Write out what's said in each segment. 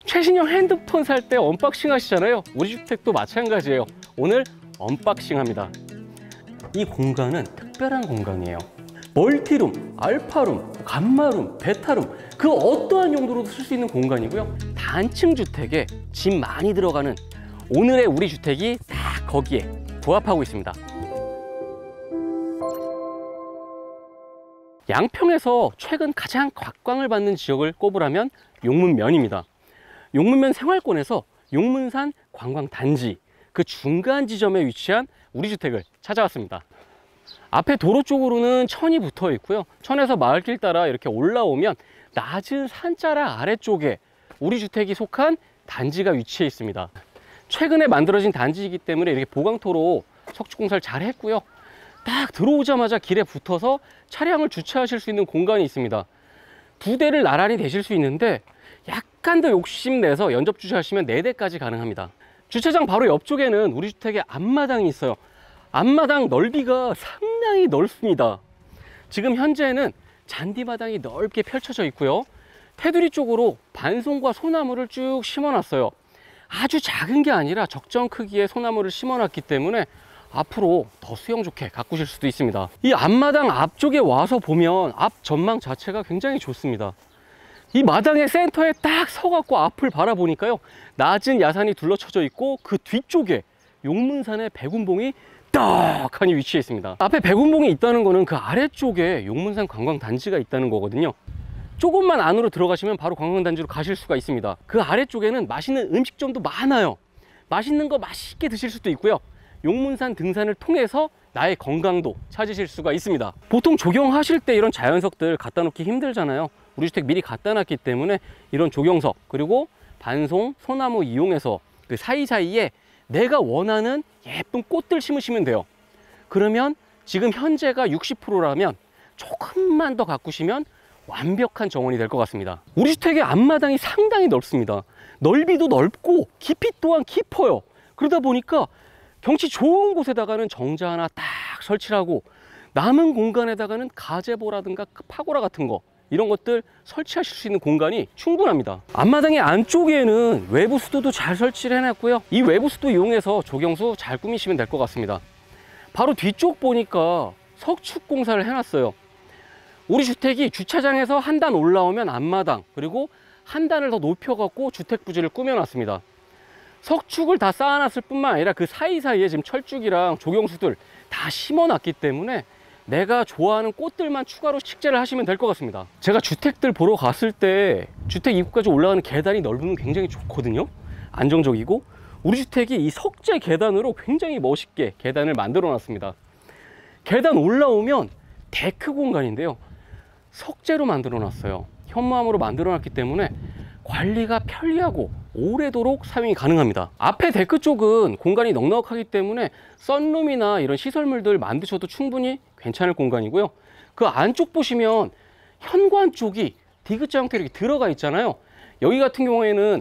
최신형 핸드폰 살 때 언박싱 하시잖아요. 우리 주택도 마찬가지예요. 오늘 언박싱 합니다. 이 공간은 특별한 공간이에요. 멀티룸, 알파룸, 감마룸, 베타룸, 그 어떠한 용도로도 쓸 수 있는 공간이고요. 단층 주택에 짐 많이 들어가는 오늘의 우리 주택이 딱 거기에 부합하고 있습니다. 양평에서 최근 가장 각광을 받는 지역을 꼽으라면 용문면입니다. 용문면 생활권에서 용문산 관광단지 그 중간 지점에 위치한 우리 주택을 찾아왔습니다. 앞에 도로 쪽으로는 천이 붙어 있고요. 천에서 마을길 따라 이렇게 올라오면 낮은 산자락 아래쪽에 우리 주택이 속한 단지가 위치해 있습니다. 최근에 만들어진 단지이기 때문에 이렇게 보강토로 석축 공사를 잘 했고요. 딱 들어오자마자 길에 붙어서 차량을 주차하실 수 있는 공간이 있습니다. 두 대를 나란히 대실 수 있는데 약간 더 욕심내서 연접 주차하시면 4대까지 가능합니다. 주차장 바로 옆쪽에는 우리 주택의 앞마당이 있어요. 앞마당 넓이가 상당히 넓습니다. 지금 현재는 잔디마당이 넓게 펼쳐져 있고요. 테두리 쪽으로 반송과 소나무를 쭉 심어놨어요. 아주 작은 게 아니라 적정 크기의 소나무를 심어놨기 때문에 앞으로 더 수영 좋게 가꾸실 수도 있습니다. 이 앞마당 앞쪽에 와서 보면 앞 전망 자체가 굉장히 좋습니다. 이 마당의 센터에 딱 서갖고 앞을 바라보니까요, 낮은 야산이 둘러쳐져 있고 그 뒤쪽에 용문산의 백운봉이 딱하니 위치해 있습니다. 앞에 백운봉이 있다는 거는 그 아래쪽에 용문산 관광단지가 있다는 거거든요. 조금만 안으로 들어가시면 바로 관광단지로 가실 수가 있습니다. 그 아래쪽에는 맛있는 음식점도 많아요. 맛있는 거 맛있게 드실 수도 있고요. 용문산 등산을 통해서 나의 건강도 찾으실 수가 있습니다. 보통 조경하실 때 이런 자연석들 갖다 놓기 힘들잖아요. 우리 주택 미리 갖다 놨기 때문에 이런 조경석 그리고 반송, 소나무 이용해서 그 사이사이에 내가 원하는 예쁜 꽃들 심으시면 돼요. 그러면 지금 현재가 60%라면 조금만 더 가꾸시면 완벽한 정원이 될 것 같습니다. 우리 주택의 앞마당이 상당히 넓습니다. 넓이도 넓고 깊이 또한 깊어요. 그러다 보니까 경치 좋은 곳에다가는 정자 하나 딱 설치를 하고 남은 공간에다가는 가제보라든가 파고라 같은 거 이런 것들 설치하실 수 있는 공간이 충분합니다. 앞마당의 안쪽에는 외부 수도도 잘 설치를 해놨고요. 이 외부 수도 이용해서 조경수 잘 꾸미시면 될 것 같습니다. 바로 뒤쪽 보니까 석축 공사를 해놨어요. 우리 주택이 주차장에서 한 단 올라오면 앞마당 그리고 한 단을 더 높여갖고 주택 부지를 꾸며놨습니다. 석축을 다 쌓아놨을 뿐만 아니라 그 사이사이에 지금 철쭉이랑 조경수들 다 심어놨기 때문에 내가 좋아하는 꽃들만 추가로 식재를 하시면 될 것 같습니다. 제가 주택들 보러 갔을 때 주택 입구까지 올라가는 계단이 넓으면 굉장히 좋거든요. 안정적이고 우리 주택이 이 석재 계단으로 굉장히 멋있게 계단을 만들어 놨습니다. 계단 올라오면 데크 공간인데요, 석재로 만들어 놨어요. 현무암으로 만들어 놨기 때문에 관리가 편리하고 오래도록 사용이 가능합니다. 앞에 데크 쪽은 공간이 넉넉하기 때문에 썬룸이나 이런 시설물들 만드셔도 충분히 괜찮을 공간이고요. 그 안쪽 보시면 현관 쪽이 디귿자 형태로 이렇게 들어가 있잖아요. 여기 같은 경우에는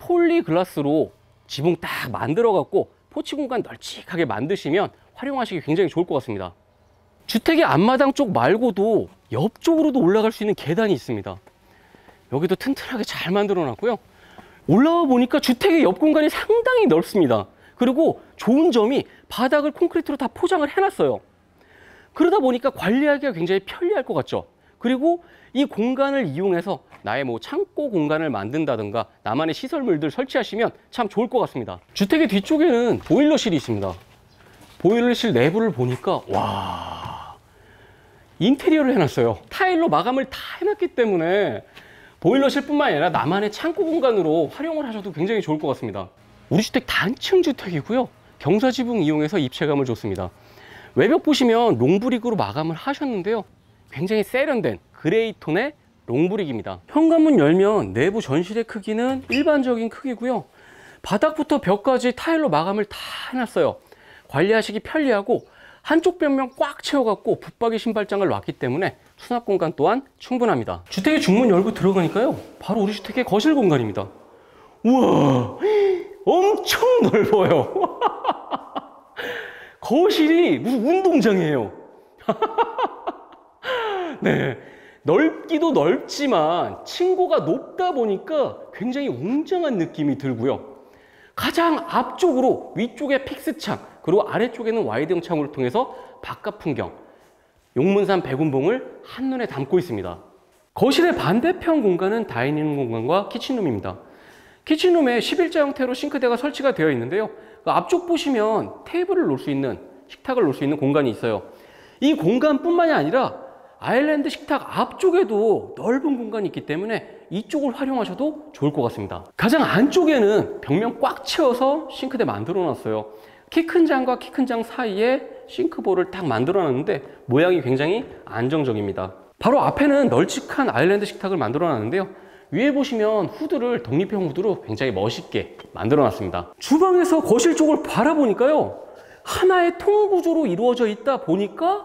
폴리글라스로 지붕 딱 만들어 갖고 포치 공간 널찍하게 만드시면 활용하시기 굉장히 좋을 것 같습니다. 주택의 앞마당 쪽 말고도 옆쪽으로도 올라갈 수 있는 계단이 있습니다. 여기도 튼튼하게 잘 만들어 놨고요. 올라와 보니까 주택의 옆 공간이 상당히 넓습니다. 그리고 좋은 점이 바닥을 콘크리트로 다 포장을 해놨어요. 그러다 보니까 관리하기가 굉장히 편리할 것 같죠. 그리고 이 공간을 이용해서 나의 뭐 창고 공간을 만든다든가 나만의 시설물들 설치하시면 참 좋을 것 같습니다. 주택의 뒤쪽에는 보일러실이 있습니다. 보일러실 내부를 보니까 와, 인테리어를 해놨어요. 타일로 마감을 다 해놨기 때문에 보일러실 뿐만 아니라 나만의 창고 공간으로 활용을 하셔도 굉장히 좋을 것 같습니다. 우리 주택 단층 주택이고요. 경사지붕 이용해서 입체감을 줬습니다. 외벽 보시면 롱브릭으로 마감을 하셨는데요. 굉장히 세련된 그레이 톤의 롱브릭입니다. 현관문 열면 내부 전실의 크기는 일반적인 크기고요. 바닥부터 벽까지 타일로 마감을 다 해놨어요. 관리하시기 편리하고 한쪽 벽면 꽉 채워갖고 붙박이 신발장을 놨기 때문에 수납 공간 또한 충분합니다. 주택의 중문 열고 들어가니까요, 바로 우리 주택의 거실 공간입니다. 우와, 엄청 넓어요. 거실이 무슨 운동장이에요. 네, 넓기도 넓지만 층고가 높다 보니까 굉장히 웅장한 느낌이 들고요. 가장 앞쪽으로 위쪽에 픽스창, 그리고 아래쪽에는 와이드형 창호를 통해서 바깥 풍경, 용문산 백운봉을 한눈에 담고 있습니다. 거실의 반대편 공간은 다이닝 공간과 키친룸입니다. 키친룸에 11자 형태로 싱크대가 설치가 되어 있는데요. 그 앞쪽 보시면 테이블을 놓을 수 있는, 식탁을 놓을 수 있는 공간이 있어요. 이 공간뿐만이 아니라 아일랜드 식탁 앞쪽에도 넓은 공간이 있기 때문에 이쪽을 활용하셔도 좋을 것 같습니다. 가장 안쪽에는 벽면 꽉 채워서 싱크대 만들어 놨어요. 키 큰 장과 키 큰 장 사이에 싱크볼을 딱 만들어 놨는데 모양이 굉장히 안정적입니다. 바로 앞에는 널찍한 아일랜드 식탁을 만들어 놨는데요. 위에 보시면 후드를 독립형 후드로 굉장히 멋있게 만들어 놨습니다. 주방에서 거실 쪽을 바라보니까요, 하나의 통 구조로 이루어져 있다 보니까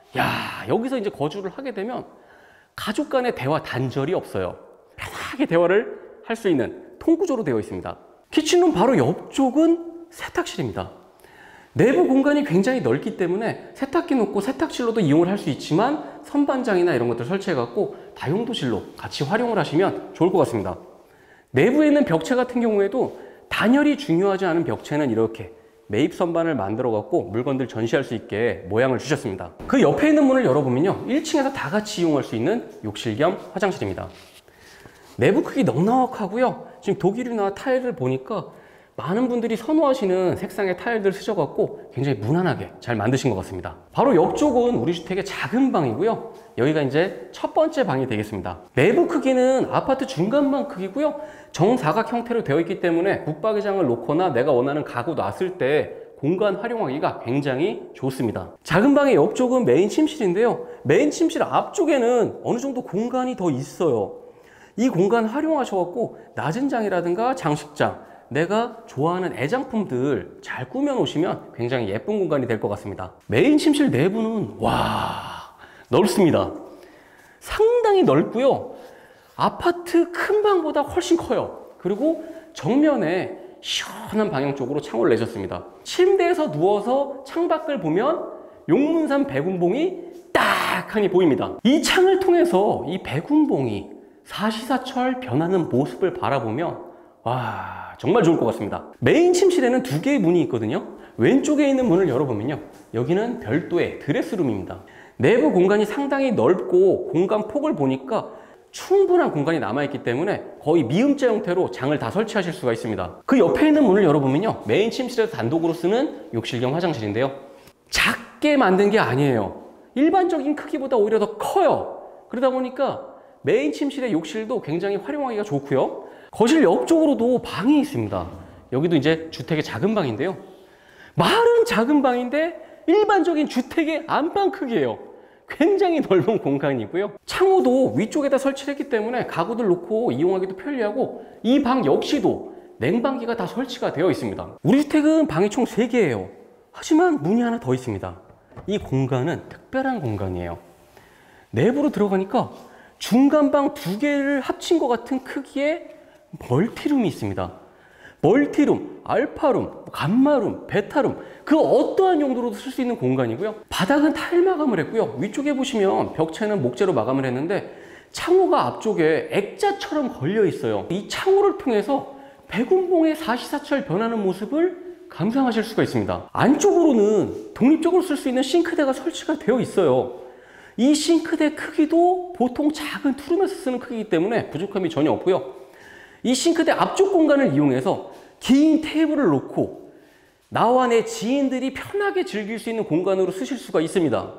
여기서 이제 거주를 하게 되면 가족 간의 대화 단절이 없어요. 편하게 대화를 할 수 있는 통 구조로 되어 있습니다. 키친룸 바로 옆쪽은 세탁실입니다. 내부 공간이 굉장히 넓기 때문에 세탁기 놓고 세탁실로도 이용을 할 수 있지만 선반장이나 이런 것들 설치해 갖고 다용도실로 같이 활용을 하시면 좋을 것 같습니다. 내부에 있는 벽체 같은 경우에도 단열이 중요하지 않은 벽체는 이렇게 매입 선반을 만들어 갖고 물건들 전시할 수 있게 모양을 주셨습니다. 그 옆에 있는 문을 열어보면요, 1층에서 다 같이 이용할 수 있는 욕실 겸 화장실입니다. 내부 크기 넉넉하고요. 지금 독일이나 타일을 보니까 많은 분들이 선호하시는 색상의 타일들 쓰셔갖고 굉장히 무난하게 잘 만드신 것 같습니다. 바로 옆쪽은 우리 주택의 작은 방이고요. 여기가 이제 첫 번째 방이 되겠습니다. 내부 크기는 아파트 중간방 크기고요. 정사각 형태로 되어 있기 때문에 붙박이장을 놓거나 내가 원하는 가구 놨을 때 공간 활용하기가 굉장히 좋습니다. 작은 방의 옆쪽은 메인 침실인데요. 메인 침실 앞쪽에는 어느 정도 공간이 더 있어요. 이 공간 활용하셔갖고 낮은 장이라든가 장식장, 내가 좋아하는 애장품들 잘 꾸며 놓으시면 굉장히 예쁜 공간이 될 것 같습니다. 메인 침실 내부는 넓습니다. 상당히 넓고요. 아파트 큰 방보다 훨씬 커요. 그리고 정면에 시원한 방향 쪽으로 창호를 내셨습니다. 침대에서 누워서 창밖을 보면 용문산 백운봉이 딱 하니 보입니다. 이 창을 통해서 이 백운봉이 사시사철 변하는 모습을 바라보면 정말 좋을 것 같습니다. 메인 침실에는 두 개의 문이 있거든요. 왼쪽에 있는 문을 열어보면요, 여기는 별도의 드레스룸입니다. 내부 공간이 상당히 넓고 공간 폭을 보니까 충분한 공간이 남아있기 때문에 거의 미음자 형태로 장을 다 설치하실 수가 있습니다. 그 옆에 있는 문을 열어보면요, 메인 침실에서 단독으로 쓰는 욕실 겸 화장실인데요. 작게 만든 게 아니에요. 일반적인 크기보다 오히려 더 커요. 그러다 보니까 메인 침실의 욕실도 굉장히 활용하기가 좋고요. 거실 옆쪽으로도 방이 있습니다. 여기도 이제 주택의 작은 방인데요. 말은 작은 방인데 일반적인 주택의 안방 크기예요. 굉장히 넓은 공간이고요. 창호도 위쪽에다 설치했기 때문에 가구들 놓고 이용하기도 편리하고, 이 방 역시도 냉방기가 다 설치가 되어 있습니다. 우리 주택은 방이 총 3개예요. 하지만 문이 하나 더 있습니다. 이 공간은 특별한 공간이에요. 내부로 들어가니까 중간방 2개를 합친 것 같은 크기의 멀티룸이 있습니다. 멀티룸, 알파룸, 감마룸, 베타룸, 그 어떠한 용도로도 쓸 수 있는 공간이고요. 바닥은 타일 마감을 했고요. 위쪽에 보시면 벽체는 목재로 마감을 했는데 창호가 앞쪽에 액자처럼 걸려 있어요. 이 창호를 통해서 백운봉의 사시사철 변하는 모습을 감상하실 수가 있습니다. 안쪽으로는 독립적으로 쓸 수 있는 싱크대가 설치가 되어 있어요. 이 싱크대 크기도 보통 작은 투룸에서 쓰는 크기이기 때문에 부족함이 전혀 없고요. 이 싱크대 앞쪽 공간을 이용해서 긴 테이블을 놓고 나와 내 지인들이 편하게 즐길 수 있는 공간으로 쓰실 수가 있습니다.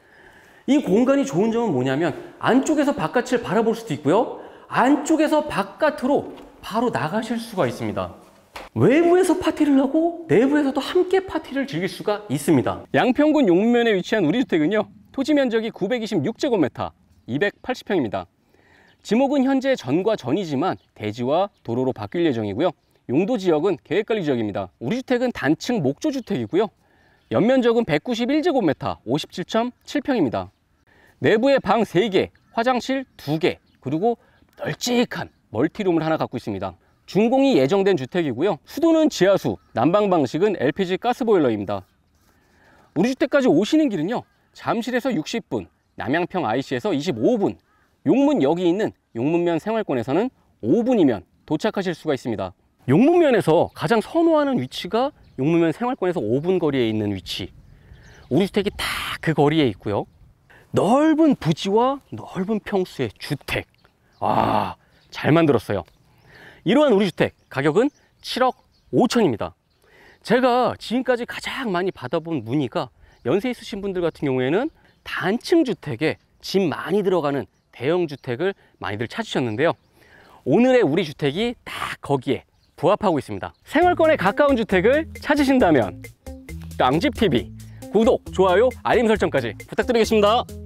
이 공간이 좋은 점은 뭐냐면 안쪽에서 바깥을 바라볼 수도 있고요. 안쪽에서 바깥으로 바로 나가실 수가 있습니다. 외부에서 파티를 하고 내부에서도 함께 파티를 즐길 수가 있습니다. 양평군 용문면에 위치한 우리 주택은요, 토지 면적이 926제곱미터, 280평입니다. 지목은 현재 전과 전이지만 대지와 도로로 바뀔 예정이고요. 용도 지역은 계획관리 지역입니다. 우리 주택은 단층 목조주택이고요. 연면적은 191제곱미터, 57.7평입니다. 내부에 방 3개, 화장실 2개, 그리고 널찍한 멀티룸을 하나 갖고 있습니다. 준공이 예정된 주택이고요. 수도는 지하수, 난방 방식은 LPG 가스보일러입니다. 우리 주택까지 오시는 길은요, 잠실에서 60분, 남양평 IC에서 25분, 용문역이 있는 용문면 생활권에서는 5분이면 도착하실 수가 있습니다. 용문면에서 가장 선호하는 위치가 용문면 생활권에서 5분 거리에 있는 위치. 우리 주택이 다 그 거리에 있고요. 넓은 부지와 넓은 평수의 주택. 와, 잘 만들었어요. 이러한 우리 주택 가격은 7억 5천입니다. 제가 지금까지 가장 많이 받아본 문의가 연세 있으신 분들 같은 경우에는 단층 주택에 집 많이 들어가는 대형 주택을 많이들 찾으셨는데요. 오늘의 우리 주택이 딱 거기에 부합하고 있습니다. 생활권에 가까운 주택을 찾으신다면 깡집TV 구독, 좋아요, 알림 설정까지 부탁드리겠습니다.